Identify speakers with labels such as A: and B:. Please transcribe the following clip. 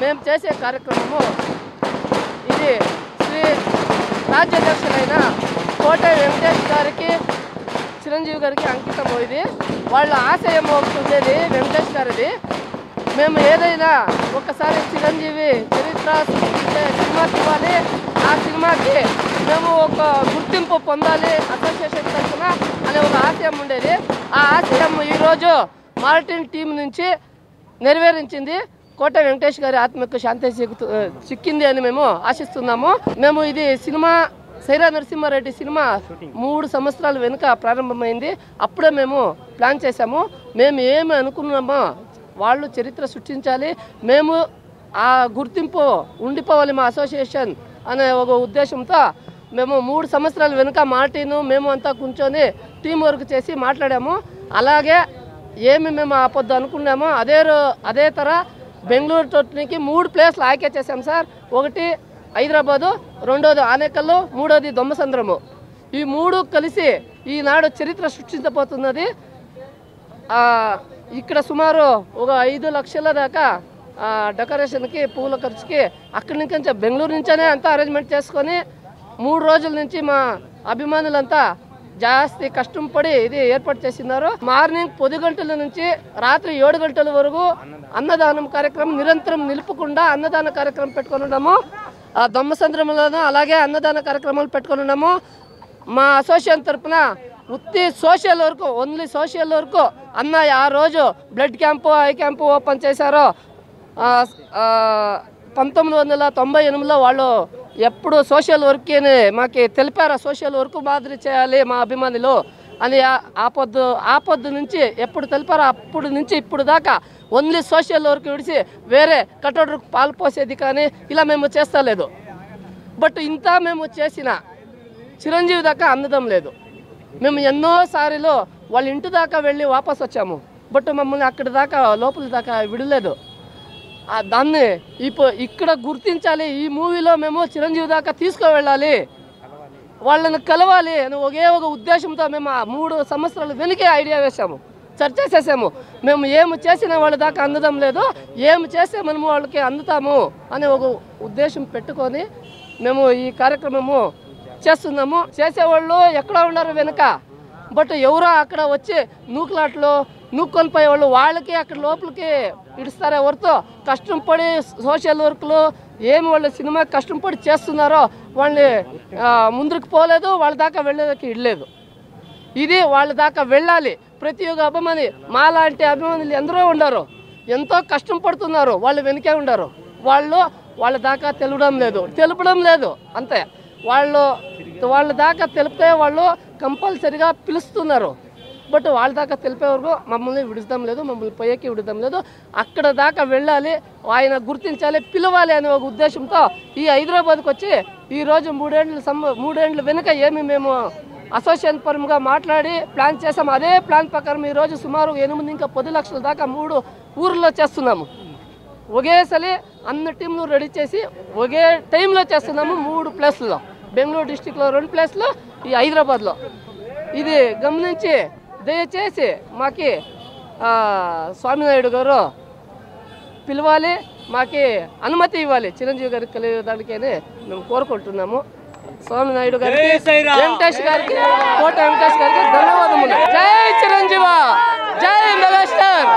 A: మేము చేసే కార్యక్రమము ఇది శ్రీ రాజ్యాధ్యక్షులైన కోట వెంకటేష్ గారికి చిరంజీవి గారికి అంకితం. ఇది వాళ్ళ ఆశయం ఒకటి ఉండేది వెంకటేష్ గారిది. మేము ఏదైనా ఒకసారి చిరంజీవి చరిత్ర సృష్టించే సినిమా ఇవ్వాలి, ఆ సినిమాకి మేము ఒక గుర్తింపు పొందాలి అసోసియేషన్ తరఫున అనే ఒక ఆశయం ఉండేది. ఆ ఆశయం ఈరోజు మార్టిన్ టీం నుంచి నెరవేరించింది. కోట వెంకటేష్ గారి ఆత్మకు శాంతి చిక్కింది అని మేము ఆశిస్తున్నాము. మేము ఇది సినిమా సై రా నరసింహారెడ్డి సినిమా 3 సంవత్సరాల వెనుక ప్రారంభమైంది. అప్పుడే మేము ప్లాన్ చేశాము. మేము ఏమి అనుకున్నామో వాళ్ళు చరిత్ర సృష్టించాలి, మేము ఆ గుర్తింపు ఉండిపోవాలి మా అసోసియేషన్ అనే ఒక ఉద్దేశంతో మేము 3 సంవత్సరాల వెనుక మార్టిను మేము అంతా కూర్చొని టీం వర్క్ చేసి మాట్లాడాము. అలాగే ఏమి మేము ఆ పొద్దు అనుకున్నామో అదే తర బెంగళూరు టోర్నీకి 3 ప్లేస్లు ఆಯ್ಕೆ చేశాం సార్. ఒకటి హైదరాబాదు, రెండోది ఆనేకల్లు, మూడోది దొమ్మసంద్రము. ఈ 3 కలిసి ఈనాడు చరిత్ర సృష్టించబోతున్నది. ఇక్కడ సుమారు ఒక 5 లక్షల దాకా డెకరేషన్కి పూల ఖర్చుకి అక్కడి నుంచి బెంగళూరు నుంచే అంతా అరేంజ్మెంట్ చేసుకొని 3 రోజుల నుంచి మా అభిమానులంతా జాస్తి కష్టం పడి ఇది ఏర్పాటు చేసినారు. మార్నింగ్ 10 గంటల నుంచి రాత్రి 7 గంటల వరకు అన్నదానం కార్యక్రమం నిరంతరం నిలుపుకుండా అన్నదాన కార్యక్రమం పెట్టుకొని ఉన్నాము. దొమ్మసంద్రంలోనూ అలాగే అన్నదాన కార్యక్రమాలు పెట్టుకొని ఉన్నాము. మా అసోసియేషన్ తరఫున ఉత్తి సోషల్ వరకు, ఓన్లీ సోషల్ వరకు అన్న ఆ రోజు blood camp, eye camp open చేశారో 1998లో వాళ్ళు ఎప్పుడు సోషల్ వర్క్ అని మాకు తెలిపారు. సోషల్ వర్క్ మాదిరి చేయాలి మా అభిమానులు అని ఆ పొద్దు నుంచి ఎప్పుడు తెలిపారో అప్పుడు నుంచి ఇప్పుడు దాకా ఓన్లీ సోషల్ వర్క్ విడిచి వేరే కట్టడికి పాలు పోసేది కానీ ఇలా మేము చేస్తలేదు. బట్ ఇంత మేము చేసిన చిరంజీవి దాకా అందడం లేదు. మేము ఎన్నోసార్లు వాళ్ళ ఇంటి దాకా వెళ్ళి వాపస్ వచ్చాము. బట్ మమ్మల్ని అక్కడి దాకా లోపల దాకా విడలేదు. దాన్ని ఇక్కడ గుర్తించాలి. ఈ మూవీలో మేము చిరంజీవి దాకా తీసుకువెళ్ళాలి, వాళ్ళని కలవాలి అని ఒకే ఒక ఉద్దేశంతో మేము 3 సంవత్సరాల వెనుకే ఐడియా వేసాము, చర్చ చేసాము. మేము ఏమి చేసిన వాళ్ళ దాకా అందడం లేదు, ఏమి చేస్తే మనము వాళ్ళకి అందుతాము అనే ఒక ఉద్దేశం పెట్టుకొని మేము ఈ కార్యక్రమము చేస్తున్నాము. చేసేవాళ్ళు ఎక్కడ ఉన్నారు వెనుక, బట్ ఎవరో అక్కడ వచ్చి నూకులాట్లు నూక్కొని పోయేవాళ్ళు వాళ్ళకి అక్కడ లోపలికి ఇడుస్తారు. ఎవరితో కష్టం పడి సోషల్ వర్క్లు ఏమి వాళ్ళు సినిమా కష్టం పడి చేస్తున్నారో వాళ్ళని ముందుకు పోలేదు, వాళ్ళ దాకా వెళ్ళేదానికి ఇడలేదు. ఇది వాళ్ళ దాకా వెళ్ళాలి. ప్రతి ఒక్క అభిమాని మాలాంటి అభిమానులు ఎందరో ఉండరు, ఎంతో కష్టం పడుతున్నారు, వాళ్ళు వెనుకే ఉండరు. వాళ్ళ దాకా తెలుపడం లేదు అంతే. వాళ్ళ దాకా తెలిపితే వాళ్ళు కంపల్సరిగా పిలుస్తున్నారు. బట్ వాళ్ళ దాకా తెలిపే వరకు మమ్మల్ని విడడం లేదు, మమ్మల్ని పోయేకి విడడం లేదు. అక్కడ దాకా వెళ్ళాలి, ఆయన గుర్తించాలి, పిలవాలి అనే ఒక ఉద్దేశంతో ఈ హైదరాబాద్కి వచ్చి ఈరోజు 3 ఏళ్ళ వెనుక ఏమి మేము అసోసియేషన్ పరంగా మాట్లాడి ప్లాన్ చేసాము. అదే ప్లాన్ ప్రకారం ఈరోజు సుమారు 8 ఇంకా 10 లక్షల దాకా 3 ఊర్లో చేస్తున్నాము. ఒకేసారి అన్ని టీంలు రెడీ చేసి ఒకే టైంలో చేస్తున్నాము. 3 ప్లేస్లో, బెంగళూరు డిస్టిక్లో 2 ప్లేస్లో, ఈ హైదరాబాద్లో. ఇది గమనించి దయచేసి మాకి స్వామినాయుడు గారు పిలవాలి, మాకి అనుమతి ఇవ్వాలి చిరంజీవి గారికి కలిగేదానికి అని మేము కోరుకుంటున్నాము. స్వామినాయుడు గారికి, వెంకటేష్ గారికి, కోట వెంకటేష్ గారికి ధన్యవాదములు. జై చిరంజీవ, జై మెగాస్టార్.